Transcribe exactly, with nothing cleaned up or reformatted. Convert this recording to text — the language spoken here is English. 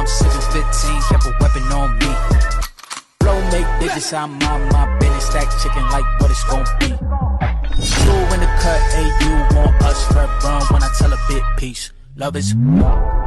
I'm sipping fifteen, kept a weapon on me. Flow make digits, I'm on my business. Stack chicken like what it's gon' be. You in the cut, hey, you want us red run when I tell a bit peace. Love is